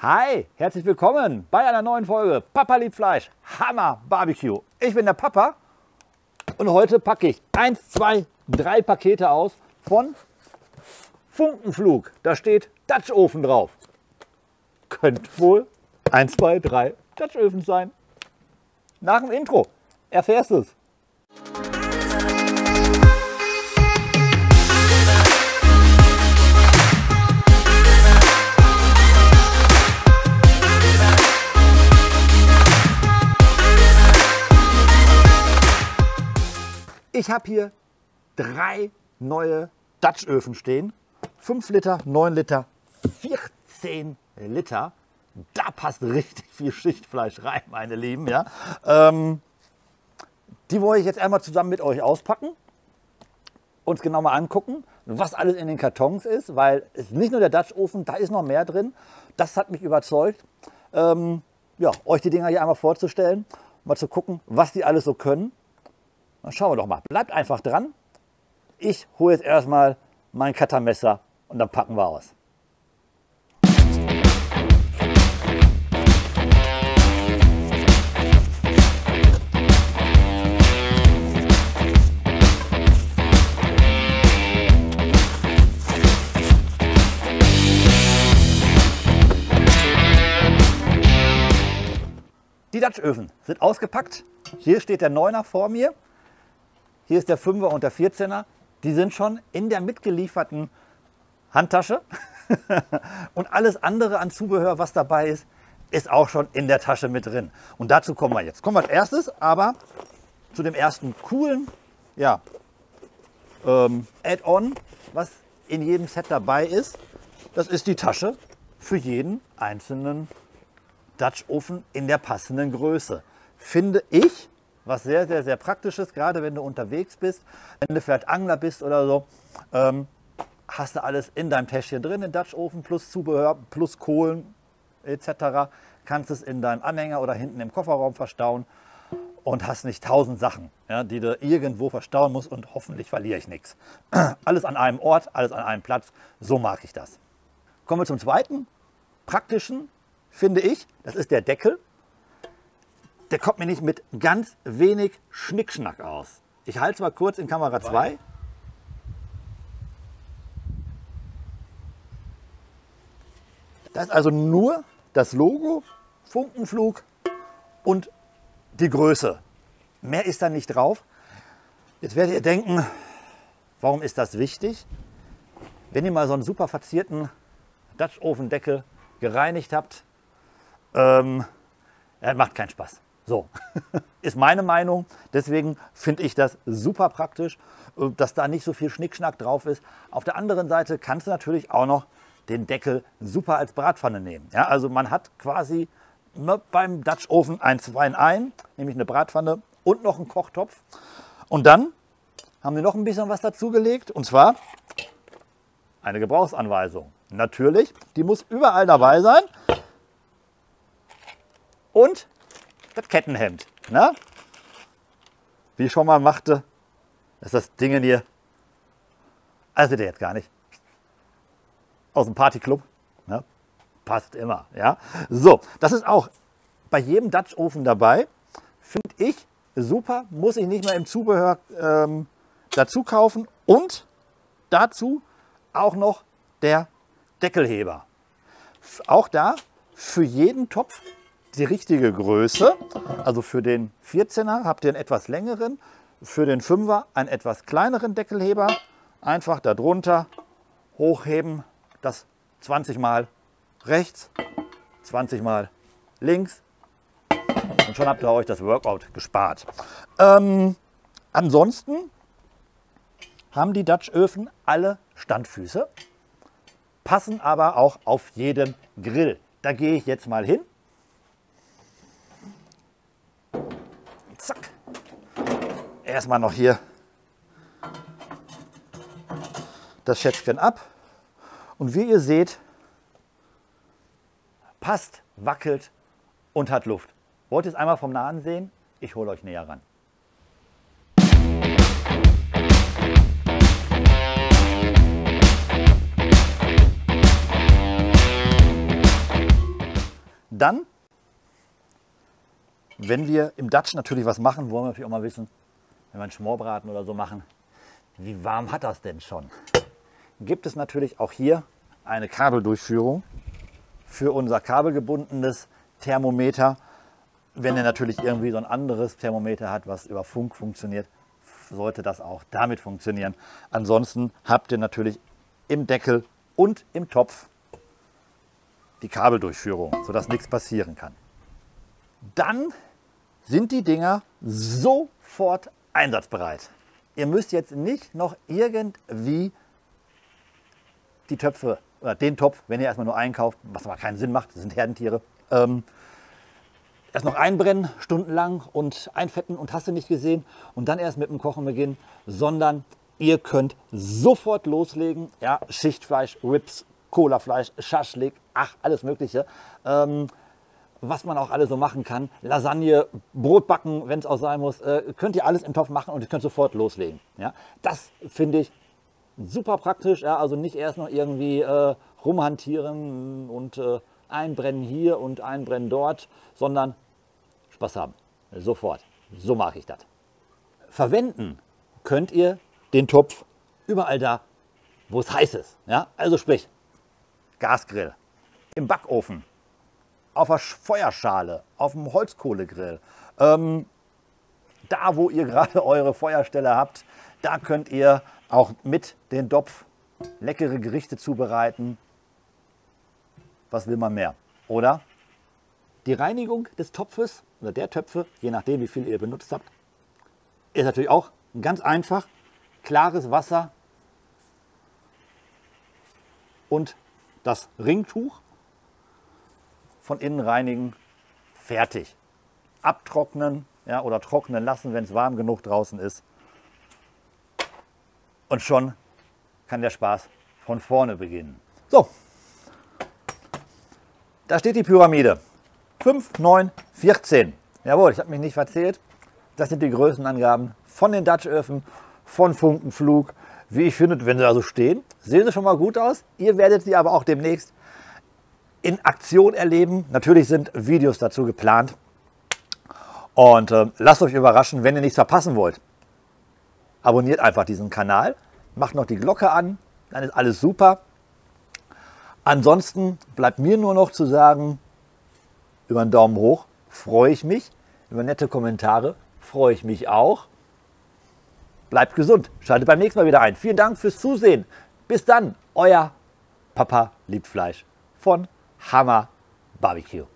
Hi, herzlich willkommen bei einer neuen Folge Papa liebt Fleisch, Hammer Barbecue. Ich bin der Papa und heute packe ich 1, 2, 3 Pakete aus von Funkenflug. Da steht Dutch Ofen drauf. Könnte wohl 1, 2, 3 Dutch Öfen sein. Nach dem Intro erfährst du es. Ich habe hier 3 neue Dutch Öfen stehen. 5 Liter, 9 Liter, 14 Liter. Da passt richtig viel Schichtfleisch rein, meine Lieben. Ja? Die wollte ich jetzt einmal zusammen mit euch auspacken. Uns genau mal angucken, was alles in den Kartons ist. Weil es ist nicht nur der Dutch Ofen, da ist noch mehr drin. Das hat mich überzeugt, ja, euch die Dinger hier einmal vorzustellen. Mal zu gucken, was die alles so können. Dann schauen wir doch mal. Bleibt einfach dran. Ich hole jetzt erstmal mein Cuttermesser und dann packen wir aus. Die Dutch Öfen sind ausgepackt. Hier steht der 9er vor mir. Hier ist der 5er und der 14er. Die sind schon in der mitgelieferten Handtasche. Und alles andere an Zubehör, was dabei ist, ist auch schon in der Tasche mit drin. Und dazu kommen wir jetzt. Kommen wir als erstes aber zu dem ersten coolen, ja, Add-on, was in jedem Set dabei ist. Das ist die Tasche für jeden einzelnen Dutch Ofen in der passenden Größe. Finde ich was sehr, sehr, sehr praktisch ist, gerade wenn du unterwegs bist, wenn du vielleicht Angler bist oder so, hast du alles in deinem Täschchen drin, den Dutch Ofen plus Zubehör, plus Kohlen etc. Kannst es in deinem Anhänger oder hinten im Kofferraum verstauen und hast nicht 1000 Sachen, ja, die du irgendwo verstauen musst und hoffentlich verliere ich nichts. Alles an einem Ort, alles an einem Platz, so mag ich das. Kommen wir zum zweiten praktischen, finde ich, das ist der Deckel. Der kommt mir nicht mit ganz wenig Schnickschnack aus. Ich halte es mal kurz in Kamera 2. Da ist also nur das Logo, Funkenflug und die Größe. Mehr ist da nicht drauf. Jetzt werdet ihr denken, warum ist das wichtig? Wenn ihr mal so einen super verzierten Dutch Ofendeckel gereinigt habt, macht keinen Spaß. So, ist meine Meinung. Deswegen finde ich das super praktisch, dass da nicht so viel Schnickschnack drauf ist. Auf der anderen Seite kannst du natürlich auch noch den Deckel super als Bratpfanne nehmen. Ja, also man hat quasi beim Dutch Ofen ein 2 in 1, nämlich eine Bratpfanne und noch einen Kochtopf. Und dann haben wir noch ein bisschen was dazugelegt, und zwar eine Gebrauchsanweisung. Natürlich, die muss überall dabei sein. Und das Kettenhemd, ne? Wie ich schon mal machte, ist das Ding hier, also seht ihr jetzt gar nicht, aus dem Partyclub, ne? Passt immer, ja? So, das ist auch bei jedem Dutch Ofen dabei, finde ich super, muss ich nicht mehr im Zubehör dazu kaufen, und dazu auch noch der Deckelheber. Auch da für jeden Topf die richtige Größe. Also für den 14er habt ihr einen etwas längeren, für den 5er einen etwas kleineren Deckelheber. Einfach darunter hochheben, das 20 Mal rechts, 20 Mal links, und schon habt ihr euch das Workout gespart. Ansonsten haben die Dutch Öfen alle Standfüße, passen aber auch auf jeden Grill. Da gehe ich jetzt mal hin. Zack. Erstmal noch hier das Schätzchen ab. Und wie ihr seht, passt, wackelt und hat Luft. Wollt ihr es einmal vom Nahen sehen? Ich hole euch näher ran. Dann, wenn wir im Dutch natürlich was machen, wollen wir natürlich auch mal wissen, wenn wir einen Schmorbraten oder so machen, wie warm hat das denn schon? Gibt es natürlich auch hier eine Kabeldurchführung für unser kabelgebundenes Thermometer. Wenn ihr natürlich irgendwie so ein anderes Thermometer hat, was über Funk funktioniert, sollte das auch damit funktionieren. Ansonsten habt ihr natürlich im Deckel und im Topf die Kabeldurchführung, sodass nichts passieren kann. Dann sind die Dinger sofort einsatzbereit. Ihr müsst jetzt nicht noch irgendwie die Töpfe oder den Topf, wenn ihr erstmal nur einkauft, was aber keinen Sinn macht, das sind Herdentiere, erst noch einbrennen, stundenlang und einfetten und hast du nicht gesehen und dann erst mit dem Kochen beginnen, sondern ihr könnt sofort loslegen. Ja, Schichtfleisch, Ribs, Colafleisch, Schaschlik, ach, alles Mögliche. Was man auch alles so machen kann. Lasagne, Brot backen, wenn es auch sein muss, könnt ihr alles im Topf machen und ihr könnt sofort loslegen. Ja, das finde ich super praktisch. Ja, also nicht erst noch irgendwie rumhantieren und einbrennen hier und einbrennen dort, sondern Spaß haben. Sofort. So mache ich das. Verwenden könnt ihr den Topf überall da, wo es heiß ist. Ja? Also sprich, Gasgrill, im Backofen, auf der Feuerschale, auf dem Holzkohlegrill, da wo ihr gerade eure Feuerstelle habt, da könnt ihr auch mit dem Topf leckere Gerichte zubereiten. Was will man mehr? Oder die Reinigung des Topfes oder der Töpfe, je nachdem wie viel ihr benutzt habt, ist natürlich auch ganz einfach. Klares Wasser und das Ringtuch von innen reinigen, fertig. Abtrocknen, ja, oder trocknen lassen, wenn es warm genug draußen ist. Und schon kann der Spaß von vorne beginnen. So, da steht die Pyramide. 5, 9, 14. Jawohl, ich habe mich nicht verzählt. Das sind die Größenangaben von den Dutch-Öfen, von Funkenflug. Wie ich finde, wenn sie da so stehen, sehen sie schon mal gut aus. Ihr werdet sie aber auch demnächst in Aktion erleben. Natürlich sind Videos dazu geplant. Und lasst euch überraschen, wenn ihr nichts verpassen wollt. Abonniert einfach diesen Kanal, macht noch die Glocke an, dann ist alles super. Ansonsten bleibt mir nur noch zu sagen, über einen Daumen hoch freue ich mich, über nette Kommentare freue ich mich auch. Bleibt gesund, schaltet beim nächsten Mal wieder ein. Vielen Dank fürs Zusehen. Bis dann, euer Papa liebt Fleisch von Hammer Barbecue.